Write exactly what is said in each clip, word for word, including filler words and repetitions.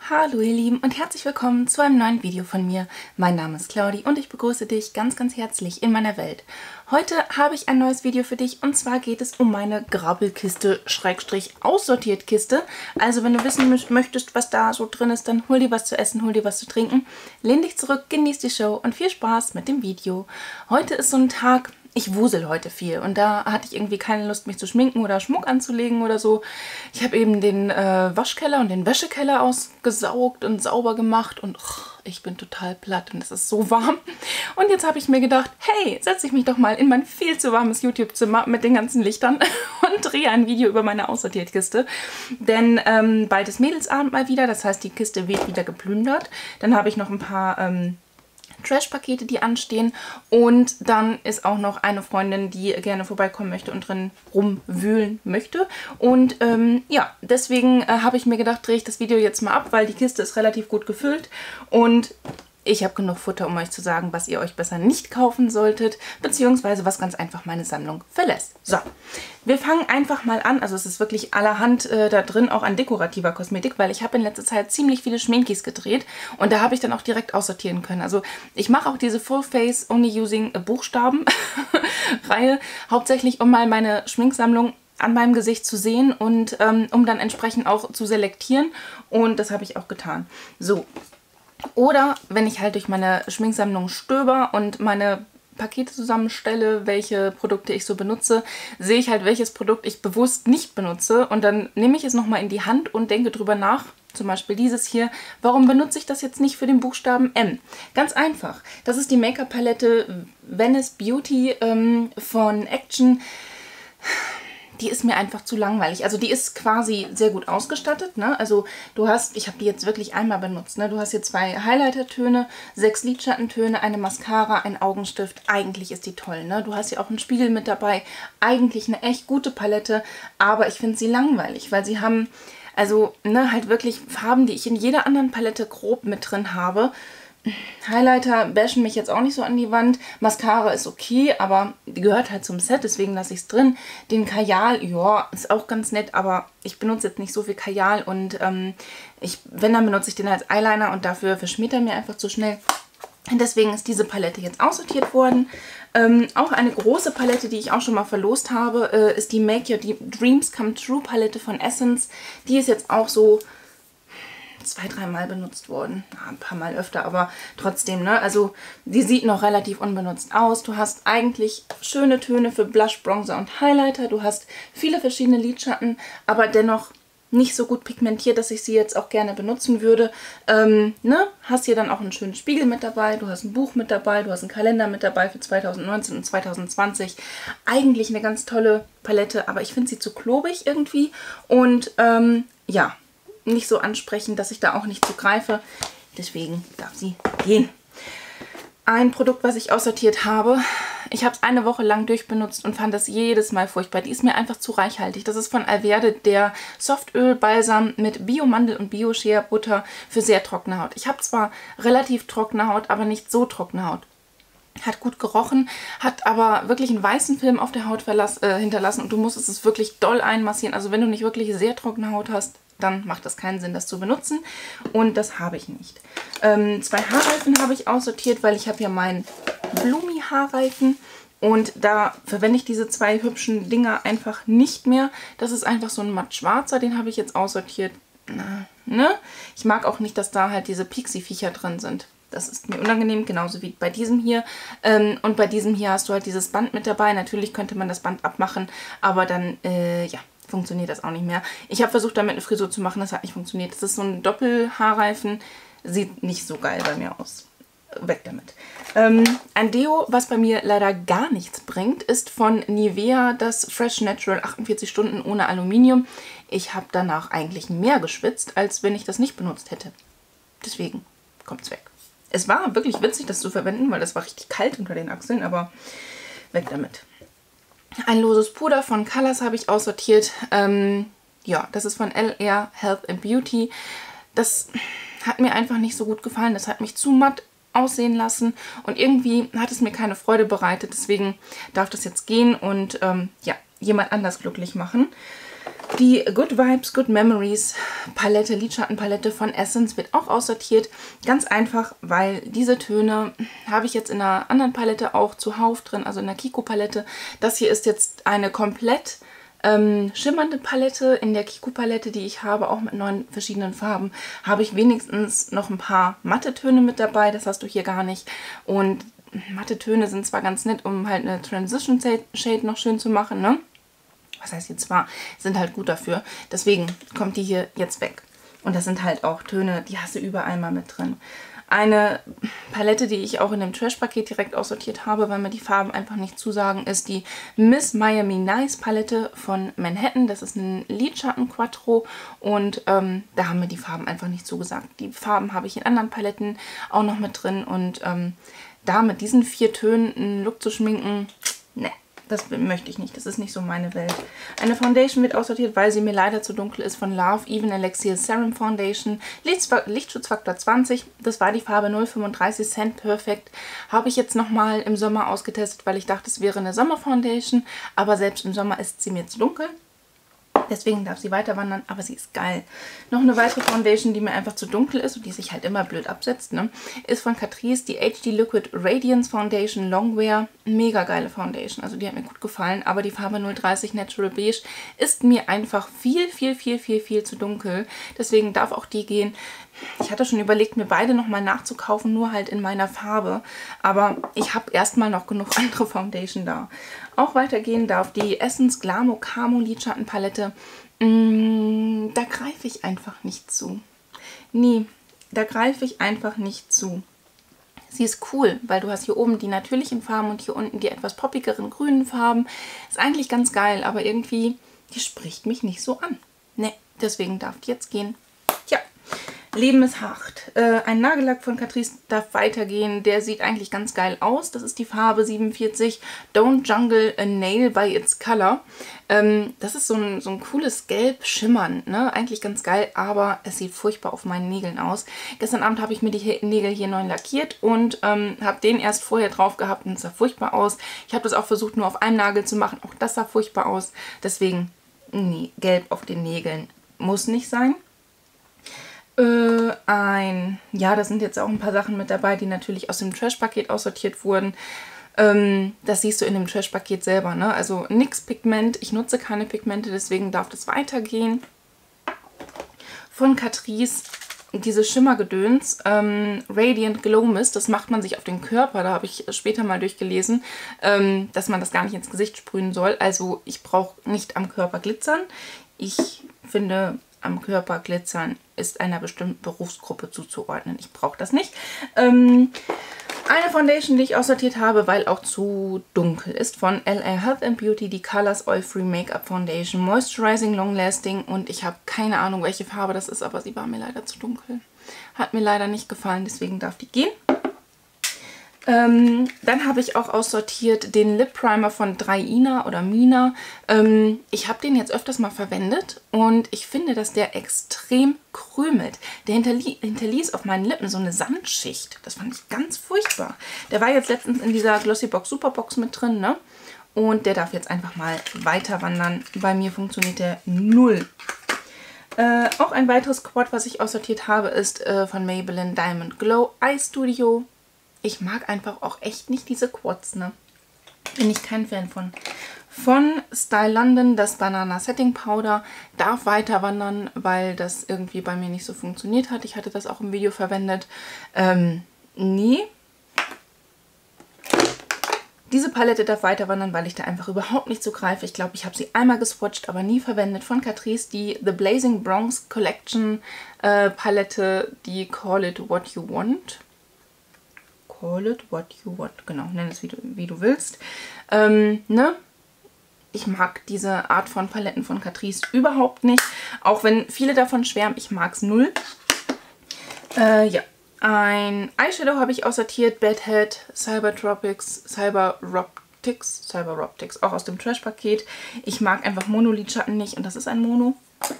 Hallo ihr Lieben und herzlich willkommen zu einem neuen Video von mir. Mein Name ist Claudi und ich begrüße dich ganz, ganz herzlich in meiner Welt. Heute habe ich ein neues Video für dich und zwar geht es um meine Grabbelkiste Schrägstrich aussortiert Kiste. Also wenn du wissen möchtest, was da so drin ist, dann hol dir was zu essen, hol dir was zu trinken, lehn dich zurück, genieß die Show und viel Spaß mit dem Video. Heute ist so ein Tag... Ich wusel heute viel und da hatte ich irgendwie keine Lust, mich zu schminken oder Schmuck anzulegen oder so. Ich habe eben den äh, Waschkeller und den Wäschekeller ausgesaugt und sauber gemacht und oh, ich bin total platt und es ist so warm. Und jetzt habe ich mir gedacht, hey, setze ich mich doch mal in mein viel zu warmes YouTube-Zimmer mit den ganzen Lichtern und drehe ein Video über meine Aussortiertkiste. Denn ähm, bald ist Mädelsabend mal wieder, das heißt, die Kiste wird wieder geplündert. Dann habe ich noch ein paar... Ähm, Trash-Pakete, die anstehen, und dann ist auch noch eine Freundin, die gerne vorbeikommen möchte und drin rumwühlen möchte. Und ähm, ja, deswegen äh, habe ich mir gedacht, drehe ich das Video jetzt mal ab, weil die Kiste ist relativ gut gefüllt und ich habe genug Futter, um euch zu sagen, was ihr euch besser nicht kaufen solltet, beziehungsweise was ganz einfach meine Sammlung verlässt. So, wir fangen einfach mal an. Also es ist wirklich allerhand äh, da drin, auch an dekorativer Kosmetik, weil ich habe in letzter Zeit ziemlich viele Schminkis gedreht und da habe ich dann auch direkt aussortieren können. Also ich mache auch diese Full Face Only Using Buchstaben Reihe, hauptsächlich um mal meine Schminksammlung an meinem Gesicht zu sehen und ähm, um dann entsprechend auch zu selektieren, und das habe ich auch getan. So. Oder wenn ich halt durch meine Schminksammlung stöber und meine Pakete zusammenstelle, welche Produkte ich so benutze, sehe ich halt, welches Produkt ich bewusst nicht benutze, und dann nehme ich es nochmal in die Hand und denke drüber nach. Zum Beispiel dieses hier. Warum benutze ich das jetzt nicht für den Buchstaben M? Ganz einfach. Das ist die Make-up-Palette Venice Beauty ähm, von Action. Die ist mir einfach zu langweilig. Also die ist quasi sehr gut ausgestattet, ne? Also du hast, ich habe die jetzt wirklich einmal benutzt, ne? Du hast hier zwei Highlighter-Töne, sechs Lidschattentöne, eine Mascara, ein Augenstift. Eigentlich ist die toll, ne? Du hast hier auch einen Spiegel mit dabei. Eigentlich eine echt gute Palette, aber ich finde sie langweilig, weil sie haben, also ne, halt wirklich Farben, die ich in jeder anderen Palette grob mit drin habe. Highlighter bashen mich jetzt auch nicht so an die Wand. Mascara ist okay, aber die gehört halt zum Set, deswegen lasse ich es drin. Den Kajal, ja, ist auch ganz nett, aber ich benutze jetzt nicht so viel Kajal und ähm, ich, wenn, dann benutze ich den als Eyeliner und dafür verschmiert er mir einfach zu schnell. Und deswegen ist diese Palette jetzt aussortiert worden. Ähm, auch eine große Palette, die ich auch schon mal verlost habe, äh, ist die Make Your Dreams Come True Palette von Essence. Die ist jetzt auch so zwei, dreimal benutzt worden. Ja, ein paar Mal öfter, aber trotzdem, ne? Also die sieht noch relativ unbenutzt aus. Du hast eigentlich schöne Töne für Blush, Bronzer und Highlighter. Du hast viele verschiedene Lidschatten, aber dennoch nicht so gut pigmentiert, dass ich sie jetzt auch gerne benutzen würde. Ähm, ne? Hast hier dann auch einen schönen Spiegel mit dabei. Du hast ein Buch mit dabei. Du hast einen Kalender mit dabei für zweitausendneunzehn und zweitausendzwanzig. Eigentlich eine ganz tolle Palette, aber ich finde sie zu klobig irgendwie. Und ähm, ja, nicht so ansprechend, dass ich da auch nicht zugreife. Deswegen darf sie gehen. Ein Produkt, was ich aussortiert habe. Ich habe es eine Woche lang durchbenutzt und fand das jedes Mal furchtbar. Die ist mir einfach zu reichhaltig. Das ist von Alverde der Softöl-Balsam mit Bio-Mandel und Bio-Shea-Butter für sehr trockene Haut. Ich habe zwar relativ trockene Haut, aber nicht so trockene Haut. Hat gut gerochen, hat aber wirklich einen weißen Film auf der Haut verlass, äh, hinterlassen und du musstest es wirklich doll einmassieren. Also wenn du nicht wirklich sehr trockene Haut hast, dann macht das keinen Sinn, das zu benutzen. Und das habe ich nicht. Ähm, zwei Haarreifen habe ich aussortiert, weil ich habe ja meinen Blumi-Haarreifen. Und da verwende ich diese zwei hübschen Dinger einfach nicht mehr. Das ist einfach so ein matt schwarzer, den habe ich jetzt aussortiert. Na, ne? Ich mag auch nicht, dass da halt diese Pixie-Viecher drin sind. Das ist mir unangenehm, genauso wie bei diesem hier. Ähm, und bei diesem hier hast du halt dieses Band mit dabei. Natürlich könnte man das Band abmachen, aber dann, äh, ja, funktioniert das auch nicht mehr. Ich habe versucht, damit eine Frisur zu machen, das hat nicht funktioniert. Das ist so ein Doppelhaarreifen, sieht nicht so geil bei mir aus. Weg damit. Ähm, ein Deo, was bei mir leider gar nichts bringt, ist von Nivea das Fresh Natural achtundvierzig Stunden ohne Aluminium. Ich habe danach eigentlich mehr geschwitzt, als wenn ich das nicht benutzt hätte. Deswegen kommt es weg. Es war wirklich witzig, das zu verwenden, weil das war richtig kalt unter den Achseln, aber weg damit. Ein loses Puder von Colors habe ich aussortiert. Ähm, ja, das ist von L R Health and Beauty. Das hat mir einfach nicht so gut gefallen. Das hat mich zu matt aussehen lassen und irgendwie hat es mir keine Freude bereitet. Deswegen darf das jetzt gehen und ähm, ja, jemand anders glücklich machen. Die Good Vibes, Good Memories Palette, Lidschattenpalette von Essence wird auch aussortiert. Ganz einfach, weil diese Töne habe ich jetzt in einer anderen Palette auch zuhauf drin, also in der Kiko Palette. Das hier ist jetzt eine komplett ähm, schimmernde Palette. In der Kiko Palette, die ich habe, auch mit neun verschiedenen Farben, habe ich wenigstens noch ein paar matte Töne mit dabei. Das hast du hier gar nicht. Und matte Töne sind zwar ganz nett, um halt eine Transition Shade noch schön zu machen, ne? Was heißt jetzt zwar, sind halt gut dafür. Deswegen kommt die hier jetzt weg. Und das sind halt auch Töne, die hast du überall mal mit drin. Eine Palette, die ich auch in dem Trash-Paket direkt aussortiert habe, weil mir die Farben einfach nicht zusagen, ist die Miss Miami Nice Palette von Manhattan. Das ist ein Lidschatten Quattro und ähm, da haben mir die Farben einfach nicht zugesagt. Die Farben habe ich in anderen Paletten auch noch mit drin und ähm, da mit diesen vier Tönen einen Look zu schminken, ne. Das möchte ich nicht. Das ist nicht so meine Welt. Eine Foundation wird aussortiert, weil sie mir leider zu dunkel ist, von Love Even Elixir Serum Foundation. Lichtschutzfaktor zwanzig. Das war die Farbe null Komma fünfunddreißig Cent Perfect. Habe ich jetzt nochmal im Sommer ausgetestet, weil ich dachte, es wäre eine Sommerfoundation. Aber selbst im Sommer ist sie mir zu dunkel. Deswegen darf sie weiter wandern, aber sie ist geil. Noch eine weitere Foundation, die mir einfach zu dunkel ist und die sich halt immer blöd absetzt, ne, ist von Catrice die H D Liquid Radiance Foundation Longwear. Mega geile Foundation, also die hat mir gut gefallen, aber die Farbe null Komma dreißig Natural Beige ist mir einfach viel, viel, viel, viel, viel zu dunkel. Deswegen darf auch die gehen. Ich hatte schon überlegt, mir beide nochmal nachzukaufen, nur halt in meiner Farbe. Aber ich habe erstmal noch genug andere Foundation da. Auch weitergehen darf die Essence Glamour Camo Lidschattenpalette. Mm, da greife ich einfach nicht zu. Nee, da greife ich einfach nicht zu. Sie ist cool, weil du hast hier oben die natürlichen Farben und hier unten die etwas poppigeren grünen Farben. Ist eigentlich ganz geil, aber irgendwie, die spricht mich nicht so an. Ne, deswegen darf die jetzt gehen. Tja. Leben ist hart. Äh, ein Nagellack von Catrice darf weitergehen. Der sieht eigentlich ganz geil aus. Das ist die Farbe siebenundvierzig Don't Jungle a Nail by Its Color. Ähm, das ist so ein, so ein cooles Gelb schimmern, ne? Eigentlich ganz geil, aber es sieht furchtbar auf meinen Nägeln aus. Gestern Abend habe ich mir die Nägel hier neu lackiert und ähm, habe den erst vorher drauf gehabt und es sah furchtbar aus. Ich habe das auch versucht, nur auf einem Nagel zu machen. Auch das sah furchtbar aus. Deswegen, nee, Gelb auf den Nägeln muss nicht sein. Äh, ein, ja, da sind jetzt auch ein paar Sachen mit dabei, die natürlich aus dem Trash-Paket aussortiert wurden. Ähm, das siehst du in dem Trash-Paket selber, ne? Also nix Pigment, ich nutze keine Pigmente, deswegen darf das weitergehen. Von Catrice diese Schimmergedöns, ähm, Radiant Glow Mist, das macht man sich auf den Körper, da habe ich später mal durchgelesen, ähm, dass man das gar nicht ins Gesicht sprühen soll. Also ich brauche nicht am Körper glitzern. Ich finde, am Körper glitzern ist einer bestimmten Berufsgruppe zuzuordnen. Ich brauche das nicht. Ähm, eine Foundation, die ich aussortiert habe, weil auch zu dunkel ist, von L A Health and Beauty, die Colors Oil Free Make-up Foundation, Moisturizing Long Lasting und ich habe keine Ahnung, welche Farbe das ist, aber sie war mir leider zu dunkel. Hat mir leider nicht gefallen, deswegen darf die gehen. Ähm, dann habe ich auch aussortiert den Lip Primer von drei Ina oder Mina. Ähm, ich habe den jetzt öfters mal verwendet und ich finde, dass der extrem krümelt. Der hinterlie hinterließ auf meinen Lippen so eine Sandschicht. Das fand ich ganz furchtbar. Der war jetzt letztens in dieser Glossybox Superbox mit drin, ne? Und der darf jetzt einfach mal weiter wandern. Bei mir funktioniert der null. Äh, auch ein weiteres Quad, was ich aussortiert habe, ist äh, von Maybelline Diamond Glow Eye Studio. Ich mag einfach auch echt nicht diese Quads, ne? Bin ich kein Fan von. Von Style London das Banana Setting Powder darf weiter wandern, weil das irgendwie bei mir nicht so funktioniert hat. Ich hatte das auch im Video verwendet. Ähm, nee. Diese Palette darf weiter wandern, weil ich da einfach überhaupt nicht zugreife. Ich glaube, ich habe sie einmal geswatcht, aber nie verwendet. Von Catrice die The Blazing Bronze Collection äh, Palette, die Call It What You Want. Call it what you want. Genau, nenn es wie du, wie du willst. Ähm, ne? Ich mag diese Art von Paletten von Catrice überhaupt nicht. Auch wenn viele davon schwärmen, ich mag es null. Äh, ja. Ein Eyeshadow habe ich aussortiert. Bad Head, Cybertropics, Cyberoptics, Cyberoptics, auch aus dem Trash-Paket. Ich mag einfach Monolidschatten nicht und das ist ein Mono.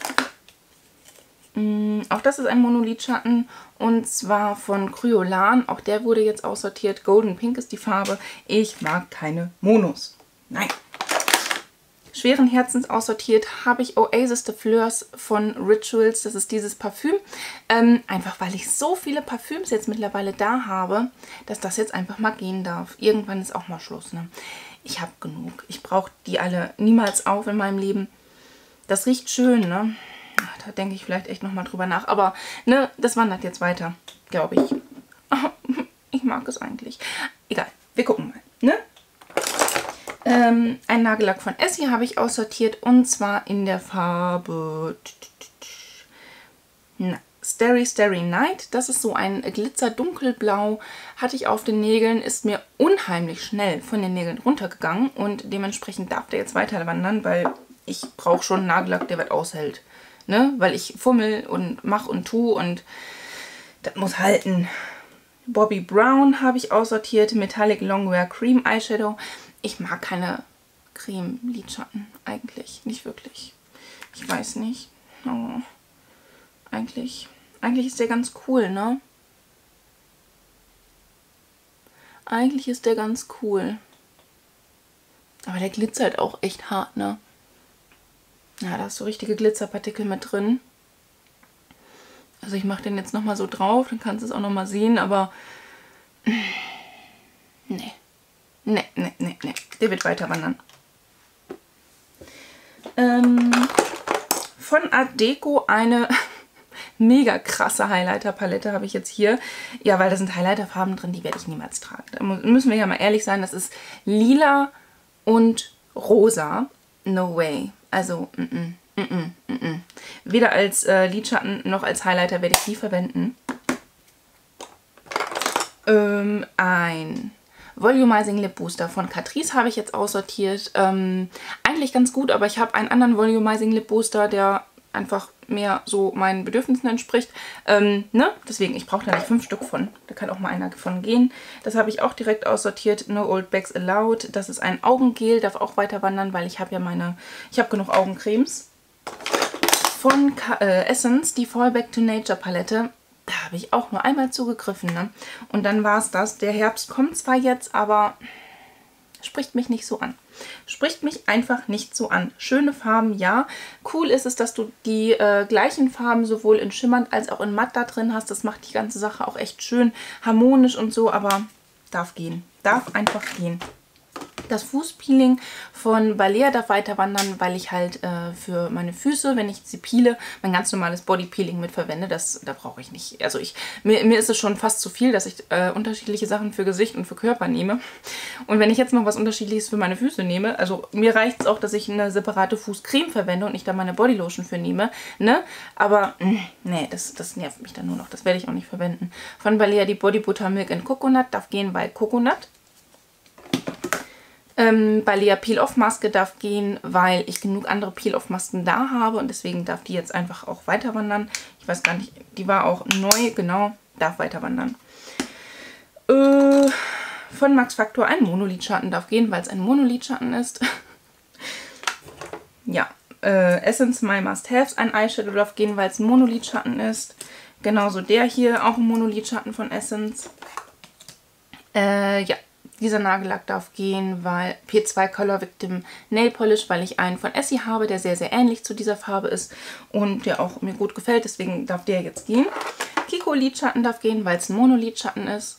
Auch das ist ein Monolidschatten und zwar von Kryolan. Auch der wurde jetzt aussortiert. Golden Pink ist die Farbe. Ich mag keine Monos. Nein. schweren Herzens aussortiert habe ich Oasis de Fleurs von Rituals. Das ist dieses Parfüm. Ähm, einfach weil ich so viele Parfüms jetzt mittlerweile da habe, dass das jetzt einfach mal gehen darf. Irgendwann ist auch mal Schluss, ne? Ich habe genug. Ich brauche die alle niemals auf in meinem Leben. Das riecht schön, ne? Da denke ich vielleicht echt nochmal drüber nach. Aber, ne, das wandert jetzt weiter, glaube ich. Ich mag es eigentlich. Egal, wir gucken mal, ne? Ähm, ein Nagellack von Essie habe ich aussortiert. Und zwar in der Farbe Na, Starry Starry Night. Das ist so ein Glitzer dunkelblau. Hatte ich auf den Nägeln. Ist mir unheimlich schnell von den Nägeln runtergegangen. Und dementsprechend darf der jetzt weiter wandern, weil ich brauche schon einen Nagellack, der was aushält. Ne? Weil ich fummel und mache und tue und das muss halten. Bobbi Brown habe ich aussortiert. Metallic Longwear Cream Eyeshadow. Ich mag keine Creme-Lidschatten eigentlich. Nicht wirklich. Ich weiß nicht. Oh. Eigentlich, eigentlich ist der ganz cool, ne? Eigentlich ist der ganz cool. Aber der glitzert auch echt hart, ne? Ja, da hast du richtige Glitzerpartikel mit drin. Also ich mache den jetzt nochmal so drauf, dann kannst du es auch nochmal sehen, aber nee. Nee, nee, nee, nee. Der wird weiter wandern. Ähm, von Art Deco eine mega krasse Highlighter-Palette habe ich jetzt hier. Ja, weil da sind Highlighter-Farben drin, die werde ich niemals tragen. Da müssen wir ja mal ehrlich sein, das ist lila und rosa. No way. Also, mm -mm, mm -mm, mm -mm. Weder als äh, Lidschatten noch als Highlighter werde ich die verwenden. Ähm, ein Volumizing Lip Booster von Catrice habe ich jetzt aussortiert. Ähm, eigentlich ganz gut, aber ich habe einen anderen Volumizing Lip Booster, der einfach mehr so meinen Bedürfnissen entspricht. Ähm, ne? Deswegen, ich brauche da nicht fünf Stück von. Da kann auch mal einer von gehen. Das habe ich auch direkt aussortiert. No Old Bags Allowed. Das ist ein Augengel, darf auch weiter wandern, weil ich habe ja meine, ich habe genug Augencremes. Von äh, Essence, die Fall Back to Nature Palette. Da habe ich auch nur einmal zugegriffen, ne? Und dann war es das. Der Herbst kommt zwar jetzt, aber spricht mich nicht so an. Spricht mich einfach nicht so an. Schöne Farben, ja. Cool ist es, dass du die äh, gleichen Farben sowohl in schimmernd als auch in matt da drin hast. Das macht die ganze Sache auch echt schön harmonisch und so, aber darf gehen. Darf einfach gehen. Das Fußpeeling von Balea darf weiter wandern, weil ich halt äh, für meine Füße, wenn ich sie peele, mein ganz normales Bodypeeling mit verwende. Das, da brauche ich nicht. Also ich, mir, mir ist es schon fast zu viel, dass ich äh, unterschiedliche Sachen für Gesicht und für Körper nehme. Und wenn ich jetzt noch was Unterschiedliches für meine Füße nehme, also mir reicht es auch, dass ich eine separate Fußcreme verwende und ich da meine Bodylotion für nehme. Ne? Aber mh, nee, das, das nervt mich dann nur noch. Das werde ich auch nicht verwenden. Von Balea die Body Butter Milk and Coconut darf gehen, weil Coconut. Ähm, Balea Peel-Off-Maske darf gehen, weil ich genug andere Peel-Off-Masken da habe und deswegen darf die jetzt einfach auch weiter wandern. Ich weiß gar nicht, die war auch neu, genau, darf weiter wandern. Äh, von Max Factor ein Monolidschatten darf gehen, weil es ein Monolidschatten ist. Ja, äh, Essence My Must Haves, ein Eyeshadow darf gehen, weil es ein Monolidschatten ist. Genauso der hier, auch ein Monolidschatten von Essence. Äh, ja. Dieser Nagellack darf gehen, weil P zwei Color Victim Nail Polish, weil ich einen von Essie habe, der sehr, sehr ähnlich zu dieser Farbe ist und der auch mir gut gefällt. Deswegen darf der jetzt gehen. Kiko Lidschatten darf gehen, weil es ein Monolidschatten ist.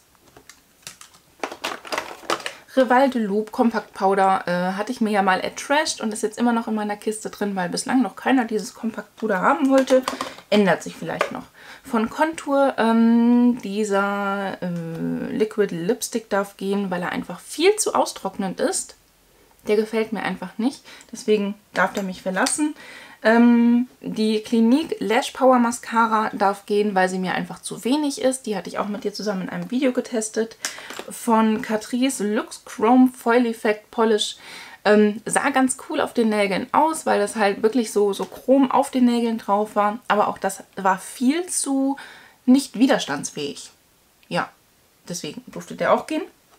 Rival de Loop Compact Powder äh, hatte ich mir ja mal ertrashed und ist jetzt immer noch in meiner Kiste drin, weil bislang noch keiner dieses Compact Puder haben wollte. Ändert sich vielleicht noch. Von Contour ähm, dieser äh, Liquid Lipstick darf gehen, weil er einfach viel zu austrocknend ist. Der gefällt mir einfach nicht. Deswegen darf der mich verlassen. Ähm, die Clinique Lash Power Mascara darf gehen, weil sie mir einfach zu wenig ist. Die hatte ich auch mit dir zusammen in einem Video getestet. Von Catrice Lux Chrome Foil Effect Polish. Ähm, sah ganz cool auf den Nägeln aus, weil das halt wirklich so, so chrom auf den Nägeln drauf war. Aber auch das war viel zu nicht widerstandsfähig. Ja, deswegen durfte der auch gehen.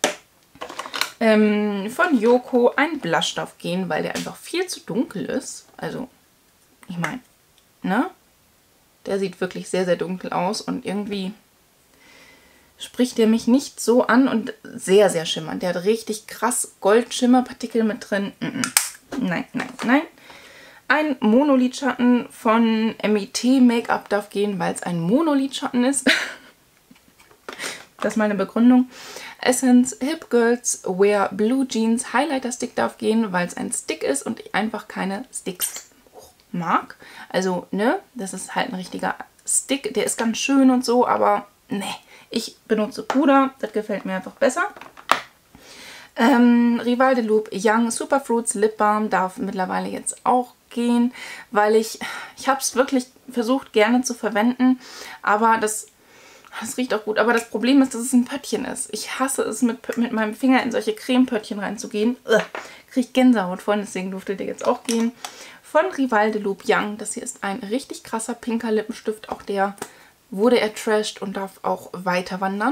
Ähm, von Yoko ein Blush darf gehen, weil der einfach viel zu dunkel ist. Also, ich meine, ne? Der sieht wirklich sehr, sehr dunkel aus und irgendwie spricht der mich nicht so an und sehr, sehr schimmernd. Der hat richtig krass Goldschimmerpartikel mit drin. Mm -mm. nein, nein, nein. Ein Monolidschatten von M I T Make-up darf gehen, weil es ein Monolidschatten ist. Das ist meine Begründung. Essence Hip Girls Wear Blue Jeans Highlighter Stick darf gehen, weil es ein Stick ist und ich einfach keine Sticks mag. Also, ne, das ist halt ein richtiger Stick. Der ist ganz schön und so, aber ne, ich benutze Puder. Das gefällt mir einfach besser. Ähm, Rival de Loop Young Superfruits Lip Balm darf mittlerweile jetzt auch gehen, weil ich, ich habe es wirklich versucht gerne zu verwenden, aber das, das riecht auch gut. Aber das Problem ist, dass es ein Pöttchen ist. Ich hasse es, mit, mit meinem Finger in solche Cremepöttchen reinzugehen. Kriege ich Gänsehaut von, deswegen durfte der jetzt auch gehen. Von Rival de Loop Young, das hier ist ein richtig krasser pinker Lippenstift, auch der wurde ertrashed und darf auch weiter wandern.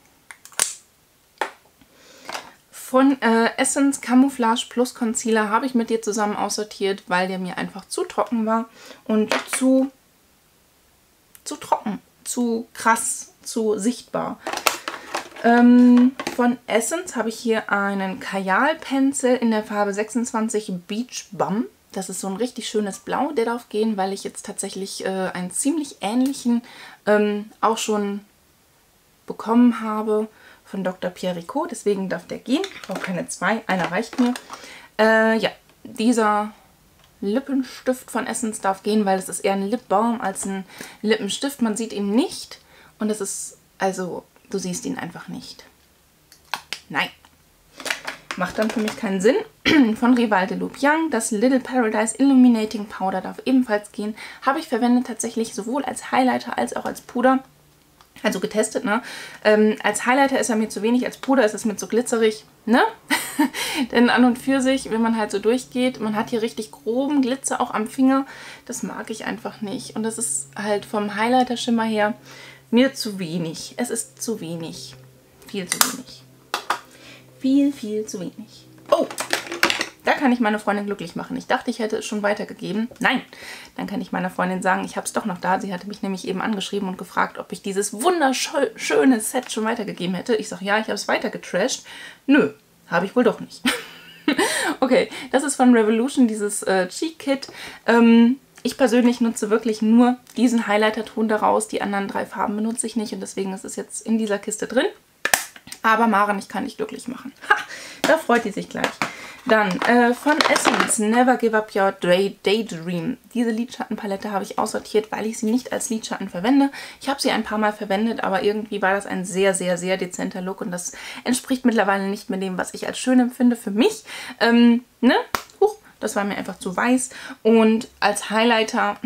Von äh, Essence Camouflage Plus Concealer habe ich mit dir zusammen aussortiert, weil der mir einfach zu trocken war und zu, zu trocken, zu krass, zu sichtbar. Ähm, von Essence habe ich hier einen Kajal Pencil in der Farbe sechsundzwanzig Beach Bum. Das ist so ein richtig schönes Blau, der darf gehen, weil ich jetzt tatsächlich äh, einen ziemlich ähnlichen ähm, auch schon bekommen habe von Doktor Pierricot, deswegen darf der gehen. Ich brauche keine zwei, einer reicht mir. Äh, ja, dieser Lippenstift von Essence darf gehen, weil es ist eher ein Lip Balm als ein Lippenstift. Man sieht ihn nicht und es ist, also, du siehst ihn einfach nicht. Nein. Macht dann für mich keinen Sinn. Von Rival de Loop Young, das Little Paradise Illuminating Powder darf ebenfalls gehen. Habe ich verwendet tatsächlich sowohl als Highlighter als auch als Puder. Also getestet, ne? Ähm, als Highlighter ist er mir zu wenig, als Puder ist es mir zu glitzerig, ne? Denn an und für sich, wenn man halt so durchgeht, man hat hier richtig groben Glitzer auch am Finger. Das mag ich einfach nicht. Und das ist halt vom Highlighter-Schimmer her mir zu wenig. Es ist zu wenig. Viel zu wenig. Viel, viel zu wenig. Oh! Da kann ich meine Freundin glücklich machen. Ich dachte, ich hätte es schon weitergegeben. Nein, dann kann ich meiner Freundin sagen, ich habe es doch noch da. Sie hatte mich nämlich eben angeschrieben und gefragt, ob ich dieses wunderschöne Set schon weitergegeben hätte. Ich sage, ja, ich habe es weitergetrashed. Nö, habe ich wohl doch nicht. Okay, das ist von Revolution, dieses äh, Cheek Kit. Ähm, ich persönlich nutze wirklich nur diesen Highlighter-Ton daraus. Die anderen drei Farben benutze ich nicht und deswegen ist es jetzt in dieser Kiste drin. Aber Maren, ich kann dich glücklich machen. Ha, da freut die sich gleich. Dann äh, von Essence Never Give Up Your Day Daydream. Diese Lidschattenpalette habe ich aussortiert, weil ich sie nicht als Lidschatten verwende. Ich habe sie ein paar Mal verwendet, aber irgendwie war das ein sehr, sehr, sehr dezenter Look und das entspricht mittlerweile nicht mehr dem, was ich als schön empfinde für mich. Ähm, ne? Huch, das war mir einfach zu weiß. Und als Highlighter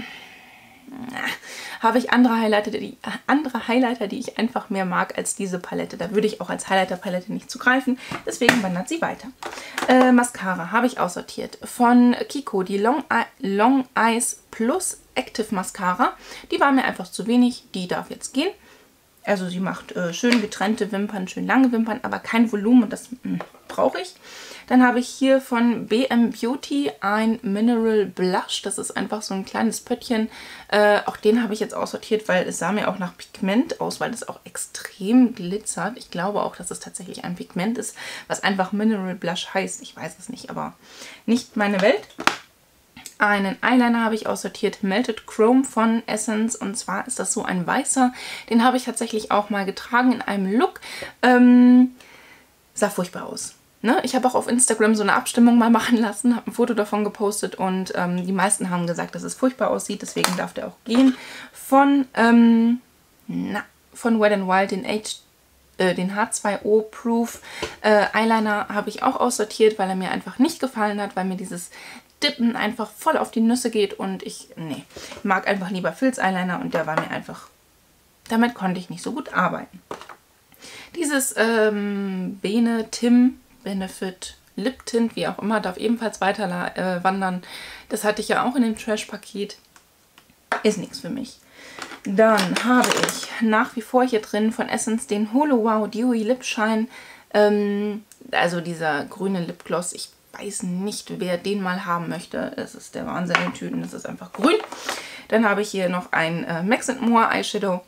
habe ich andere Highlighter, die, andere Highlighter, die ich einfach mehr mag als diese Palette. Da würde ich auch als Highlighter-Palette nicht zugreifen. Deswegen wandert sie weiter. Äh, Mascara habe ich aussortiert. Von Kiko, die Long, Long Eyes Plus Active Mascara. Die war mir einfach zu wenig. Die darf jetzt gehen. Also sie macht äh, schön getrennte Wimpern, schön lange Wimpern, aber kein Volumen und das brauche ich. Dann habe ich hier von B M Beauty ein Mineral Blush. Das ist einfach so ein kleines Pöttchen. Äh, auch den habe ich jetzt aussortiert, weil es sah mir auch nach Pigment aus, weil es auch extrem glitzert. Ich glaube auch, dass es tatsächlich ein Pigment ist, was einfach Mineral Blush heißt. Ich weiß es nicht, aber nicht meine Welt. Einen Eyeliner habe ich aussortiert, Melted Chrome von Essence. Und zwar ist das so ein weißer. Den habe ich tatsächlich auch mal getragen in einem Look. Ähm, sah furchtbar aus. Ne? Ich habe auch auf Instagram so eine Abstimmung mal machen lassen, habe ein Foto davon gepostet und ähm, die meisten haben gesagt, dass es furchtbar aussieht. Deswegen darf der auch gehen. Von, ähm, na, von Wet n Wild, den H äh, den H zwei O Proof äh, Eyeliner habe ich auch aussortiert, weil er mir einfach nicht gefallen hat, weil mir dieses Dippen einfach voll auf die Nüsse geht und ich, nee, mag einfach lieber Filz-Eyeliner und der war mir einfach, damit konnte ich nicht so gut arbeiten. Dieses ähm, Bene Tim Benefit Lip Tint, wie auch immer, darf ebenfalls weiter äh, wandern. Das hatte ich ja auch in dem Trash-Paket. Ist nichts für mich. Dann habe ich nach wie vor hier drin von Essence den Holo Wow Dewy Lip Shine. Ähm, also dieser grüne Lipgloss. Ich weiß nicht, wer den mal haben möchte. Es ist der Wahnsinn in Tüten. Das ist einfach grün. Dann habe ich hier noch ein äh, Max and More Eyeshadow.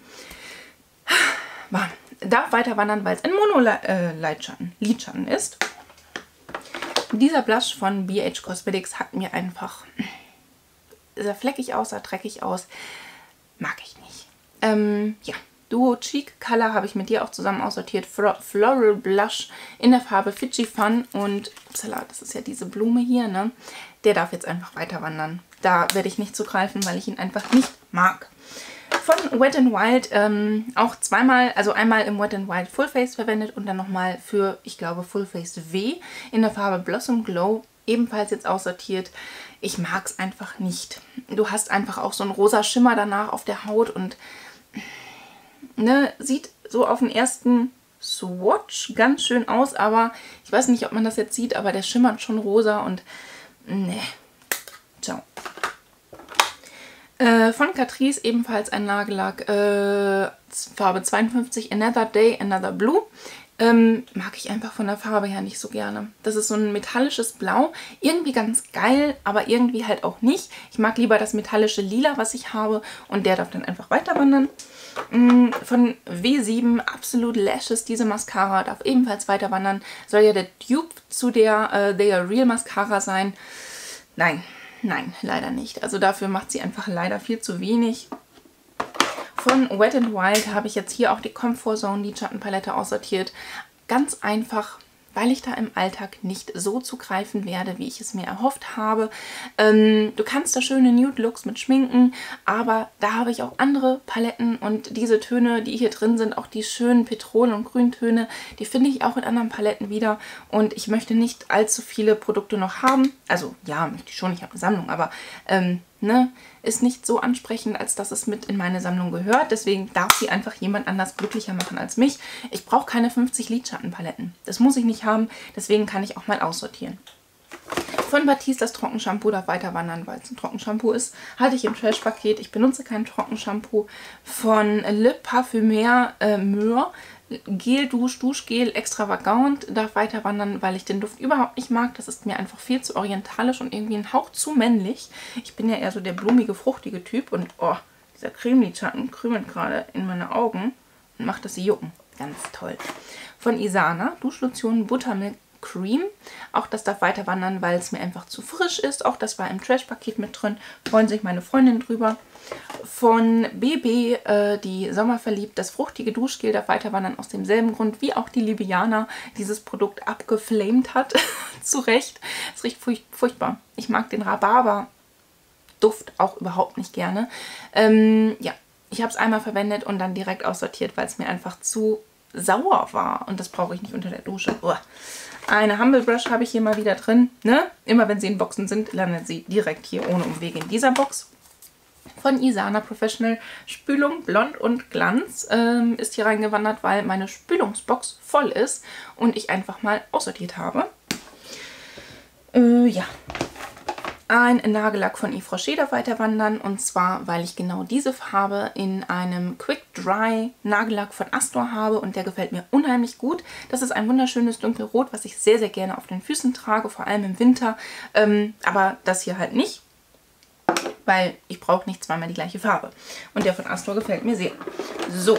Darf weiter wandern, weil es ein Mono-Lidschatten äh, Lidschatten ist. Dieser Blush von B H Cosmetics hat mir einfach... Sah fleckig aus, sah dreckig aus. Mag ich nicht. Ähm, ja. Duo Cheek Color habe ich mit dir auch zusammen aussortiert. Floral Blush in der Farbe Fidgy Fun. Und, upsala, das ist ja diese Blume hier, ne? Der darf jetzt einfach weiter wandern. Da werde ich nicht zugreifen, weil ich ihn einfach nicht mag. Von Wet n Wild ähm, auch zweimal, also einmal im Wet n Wild Full Face verwendet und dann nochmal für, ich glaube, Full Face W in der Farbe Blossom Glow. Ebenfalls jetzt aussortiert. Ich mag es einfach nicht. Du hast einfach auch so einen rosa Schimmer danach auf der Haut und ne, sieht so auf den ersten Swatch ganz schön aus, aber ich weiß nicht, ob man das jetzt sieht, aber der schimmert schon rosa und ne. Ciao. Äh, von Catrice ebenfalls ein Nagellack, äh, Farbe zweiundfünfzig, Another Day, Another Blue. Ähm, mag ich einfach von der Farbe her nicht so gerne. Das ist so ein metallisches Blau. Irgendwie ganz geil, aber irgendwie halt auch nicht. Ich mag lieber das metallische Lila, was ich habe. Und der darf dann einfach weiter wandern. Ähm, von W sieben Absolute Lashes. Diese Mascara darf ebenfalls weiter wandern. Soll ja der Dupe zu der äh, They Are Real Mascara sein. Nein, nein, leider nicht. Also dafür macht sie einfach leider viel zu wenig. Von Wet n Wild habe ich jetzt hier auch die Comfort Zone Lidschattenpalette aussortiert. Ganz einfach, weil ich da im Alltag nicht so zugreifen werde, wie ich es mir erhofft habe. Ähm, du kannst da schöne Nude-Looks mit schminken, aber da habe ich auch andere Paletten und diese Töne, die hier drin sind, auch die schönen Petrol- und Grüntöne, die finde ich auch in anderen Paletten wieder und ich möchte nicht allzu viele Produkte noch haben. Also ja, möchte ich schon, ich habe eine Sammlung, aber ähm, ne, ist nicht so ansprechend, als dass es mit in meine Sammlung gehört. Deswegen darf sie einfach jemand anders glücklicher machen als mich. Ich brauche keine fünfzig Lidschattenpaletten. Das muss ich nicht haben, deswegen kann ich auch mal aussortieren. Von Batiste das Trockenshampoo darf weiter wandern, weil es ein Trockenshampoo ist. Hatte ich im Trash-Paket. Ich benutze kein Trockenshampoo. Von Le Parfumeur äh, Mur Gel Dusch Duschgel Extravagant darf weiter wandern, weil ich den Duft überhaupt nicht mag. Das ist mir einfach viel zu orientalisch und irgendwie ein Hauch zu männlich. Ich bin ja eher so der blumige, fruchtige Typ und oh, dieser Cremelidschatten krümelt gerade in meine Augen und macht das jucken. Ganz toll. Von Isana Duschlotion Buttermilk Cream. Auch das darf weiter wandern, weil es mir einfach zu frisch ist. Auch das war im Trash-Paket mit drin. Freuen sich meine Freundinnen drüber. Von B B äh, die Sommerverliebt, das fruchtige Duschgel darf weiter wandern aus demselben Grund, wie auch die liebe Jana dieses Produkt abgeflamed hat. Zu Recht. Es riecht furch furchtbar. Ich mag den Rhabarber-Duft auch überhaupt nicht gerne. Ähm, ja, ich habe es einmal verwendet und dann direkt aussortiert, weil es mir einfach zu sauer war. Und das brauche ich nicht unter der Dusche. Uah. Eine Humble Brush habe ich hier mal wieder drin. Ne? Immer wenn sie in Boxen sind, landet sie direkt hier ohne Umwege in dieser Box. Von Isana Professional Spülung Blond und Glanz ähm, ist hier reingewandert, weil meine Spülungsbox voll ist und ich einfach mal aussortiert habe. Äh, ja. Ein Nagellack von Yves Rocher darf weiter wandern und zwar, weil ich genau diese Farbe in einem Quick Dry Nagellack von Astor habe und der gefällt mir unheimlich gut. Das ist ein wunderschönes Dunkelrot, was ich sehr, sehr gerne auf den Füßen trage, vor allem im Winter, ähm, aber das hier halt nicht, weil ich brauche nicht zweimal die gleiche Farbe. Und der von Astor gefällt mir sehr. So.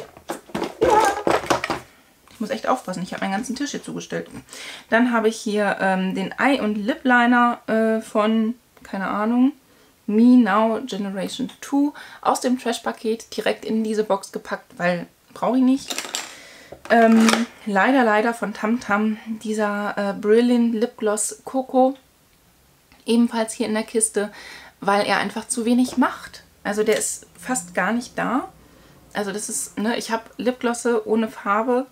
Ich muss echt aufpassen, ich habe meinen ganzen Tisch hier zugestellt. Dann habe ich hier ähm, den Eye- und Lip Liner äh, von... keine Ahnung, Me Now Generation zwei aus dem Trash-Paket direkt in diese Box gepackt, weil brauche ich nicht. Ähm, leider, leider von Tam Tam dieser äh, Brilliant Lip Gloss Coco, ebenfalls hier in der Kiste, weil er einfach zu wenig macht. Also der ist fast gar nicht da. Also das ist, ne, ich habe Lipglosse ohne Farbe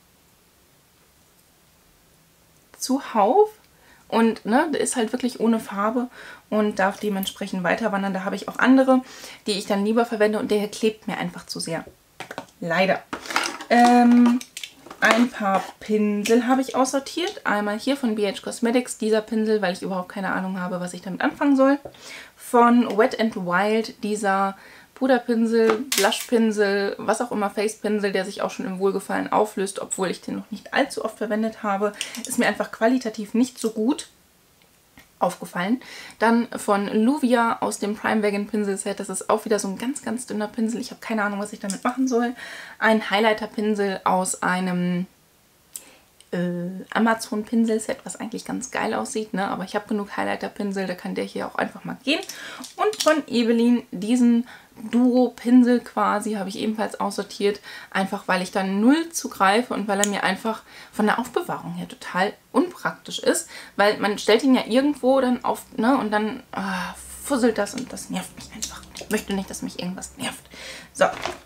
zuhauf. Und ne, der ist halt wirklich ohne Farbe und darf dementsprechend weiter wandern. Da habe ich auch andere, die ich dann lieber verwende und der hier klebt mir einfach zu sehr. Leider. Ähm, ein paar Pinsel habe ich aussortiert. Einmal hier von B H Cosmetics, dieser Pinsel, weil ich überhaupt keine Ahnung habe, was ich damit anfangen soll. Von Wet n Wild, dieser Puderpinsel, Blushpinsel, was auch immer, Facepinsel, der sich auch schon im Wohlgefallen auflöst, obwohl ich den noch nicht allzu oft verwendet habe. Ist mir einfach qualitativ nicht so gut aufgefallen. Dann von Luvia aus dem Prime Wagon Pinselset. Das ist auch wieder so ein ganz, ganz dünner Pinsel. Ich habe keine Ahnung, was ich damit machen soll. Ein Highlighter-Pinsel aus einem äh, Amazon-Pinselset, was eigentlich ganz geil aussieht, ne? Aber ich habe genug Highlighter-Pinsel, da kann der hier auch einfach mal gehen. Und von Ebelin diesen Duo-Pinsel quasi habe ich ebenfalls aussortiert, einfach weil ich dann null zugreife und weil er mir einfach von der Aufbewahrung her total unpraktisch ist, weil man stellt ihn ja irgendwo dann auf, ne, und dann ah, fusselt das und das nervt mich einfach. Ich möchte nicht, dass mich irgendwas nervt. So.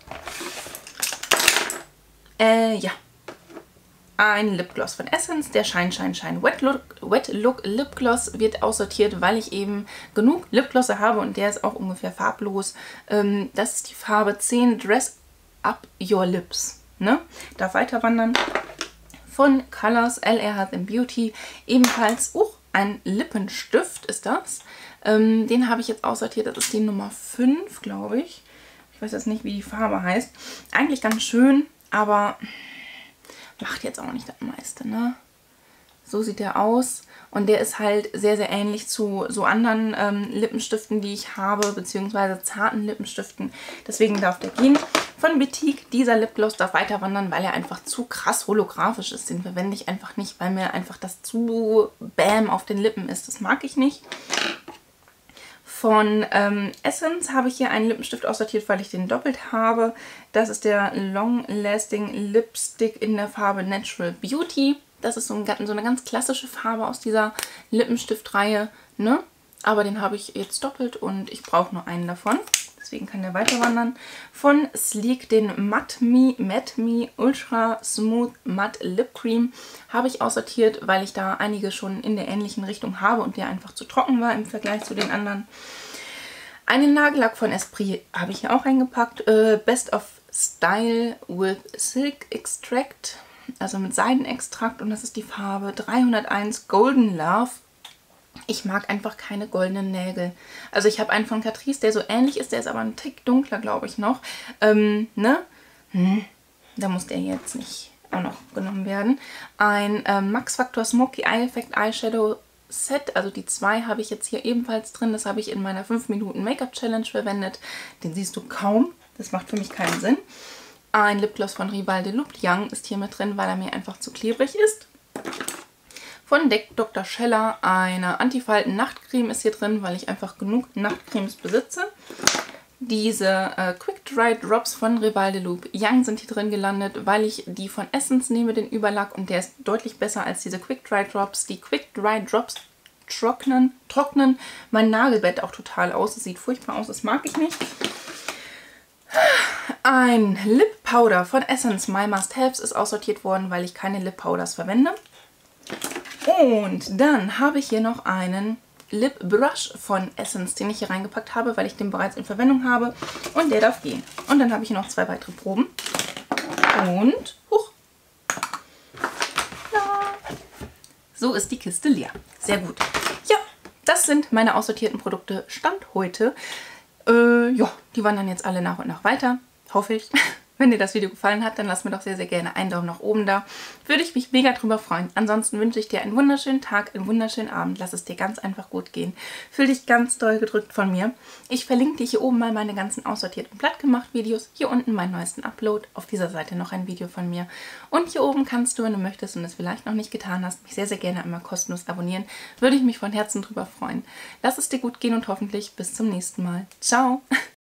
Äh, ja. Ein Lipgloss von Essence, der Shine Shine Shine Wet Look, Wet Look Lipgloss wird aussortiert, weil ich eben genug Lipglosse habe und der ist auch ungefähr farblos. Ähm, das ist die Farbe zehn Dress Up Your Lips. Ne? Darf weiter wandern. Von Colors L R Health and Beauty. Ebenfalls uh, ein Lippenstift ist das. Ähm, den habe ich jetzt aussortiert. Das ist die Nummer fünf, glaube ich. Ich weiß jetzt nicht, wie die Farbe heißt. Eigentlich ganz schön, aber macht jetzt auch nicht das meiste, ne? So sieht der aus. Und der ist halt sehr, sehr ähnlich zu so anderen ähm, Lippenstiften, die ich habe, beziehungsweise zarten Lippenstiften. Deswegen darf der gehen. Von Betique, dieser Lipgloss darf weiter wandern, weil er einfach zu krass holographisch ist. Den verwende ich einfach nicht, weil mir einfach das zu bam auf den Lippen ist. Das mag ich nicht. Von ähm, Essence habe ich hier einen Lippenstift aussortiert, weil ich den doppelt habe. Das ist der Long Lasting Lipstick in der Farbe Natural Beauty. Das ist so, ein, so eine ganz klassische Farbe aus dieser Lippenstiftreihe, ne? Aber den habe ich jetzt doppelt und ich brauche nur einen davon. Deswegen kann der weiter wandern. Von Sleek den Matte Me, Matte Me Ultra Smooth Matte Lip Cream habe ich aussortiert, weil ich da einige schon in der ähnlichen Richtung habe und der einfach zu trocken war im Vergleich zu den anderen. Einen Nagellack von Esprit habe ich hier auch eingepackt. Äh, Best of Style with Silk Extract, also mit Seidenextrakt, und das ist die Farbe dreihunderteins Golden Love. Ich mag einfach keine goldenen Nägel. Also ich habe einen von Catrice, der so ähnlich ist, der ist aber ein Tick dunkler, glaube ich, noch. Ähm, ne? Hm, da muss der jetzt nicht auch noch genommen werden. Ein ähm, Max Factor Smoky Eye Effect Eyeshadow Set, also die zwei habe ich jetzt hier ebenfalls drin. Das habe ich in meiner fünf Minuten Make-up Challenge verwendet. Den siehst du kaum. Das macht für mich keinen Sinn. Ein Lipgloss von Rival de Look Young ist hier mit drin, weil er mir einfach zu klebrig ist. Von Doktor Scheller eine Antifalten-Nachtcreme ist hier drin, weil ich einfach genug Nachtcremes besitze. Diese äh, Quick Dry Drops von Rival de Look Young sind hier drin gelandet, weil ich die von Essence nehme, den Überlack, und der ist deutlich besser als diese Quick Dry Drops. Die Quick Dry Drops trocknen, trocknen mein Nagelbett auch total aus. Es sieht furchtbar aus, das mag ich nicht. Ein Lip Powder von Essence My Must Haves ist aussortiert worden, weil ich keine Lip Powders verwende. Und dann habe ich hier noch einen Lip Brush von Essence, den ich hier reingepackt habe, weil ich den bereits in Verwendung habe. Und der darf gehen. Und dann habe ich hier noch zwei weitere Proben. Und, huch, ja, so ist die Kiste leer. Sehr gut. Ja, das sind meine aussortierten Produkte Stand heute. Äh, ja, die wandern jetzt alle nach und nach weiter. Hoffe ich. Wenn dir das Video gefallen hat, dann lass mir doch sehr, sehr gerne einen Daumen nach oben da. Würde ich mich mega drüber freuen. Ansonsten wünsche ich dir einen wunderschönen Tag, einen wunderschönen Abend. Lass es dir ganz einfach gut gehen. Fühl dich ganz doll gedrückt von mir. Ich verlinke dir hier oben mal meine ganzen aussortierten Blattgemacht-Videos. Hier unten meinen neuesten Upload. Auf dieser Seite noch ein Video von mir. Und hier oben kannst du, wenn du möchtest und es vielleicht noch nicht getan hast, mich sehr, sehr gerne einmal kostenlos abonnieren. Würde ich mich von Herzen drüber freuen. Lass es dir gut gehen und hoffentlich bis zum nächsten Mal. Ciao!